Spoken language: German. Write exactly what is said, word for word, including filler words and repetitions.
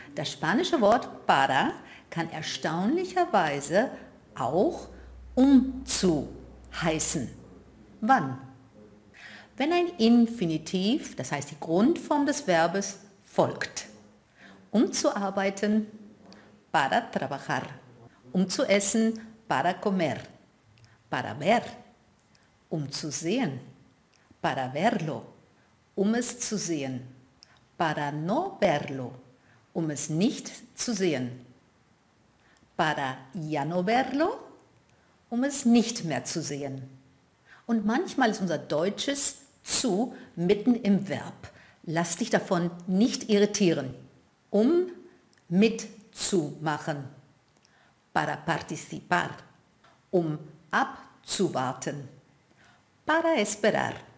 Das spanische Wort para kann erstaunlicherweise auch um zu heißen. Wann? Wenn ein Infinitiv, das heißt die Grundform des Verbes, folgt. Um zu arbeiten, para trabajar. Um zu essen, para comer. Para ver. Um zu sehen, para verlo. Um es zu sehen. Para no verlo. Um es nicht zu sehen. Para ya no verlo. Um es nicht mehr zu sehen. Und manchmal ist unser deutsches zu mitten im Verb. Lass dich davon nicht irritieren. Um mitzumachen. Para participar. Um abzuwarten. Para esperar.